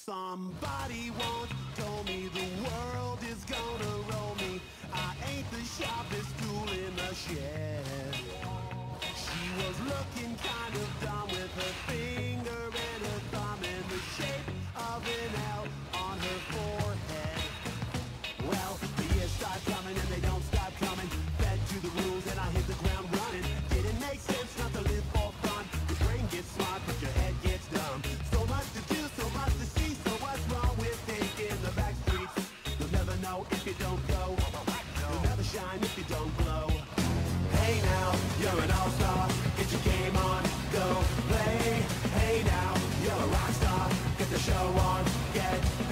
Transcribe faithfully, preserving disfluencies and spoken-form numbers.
Somebody once told me the world is gonna roll me. I ain't the sharpest tool in the shed. She was looking kind of dumb with her finger and her thumb in the shape of an L on her forehead. Well, the years start coming and they don't stop coming. Fed to the rules and I hit the ground running. Didn't make sense not to live for fun. Your brain gets smart but your head gets dumb. So much to do, so much to see. So what's wrong with taking the back streets? You'll never know if you don't go. You'll never shine if you don't glow. Hey now, you're an all-star. Get your game on, go play. Hey now, you're a rock star. Get the show on, get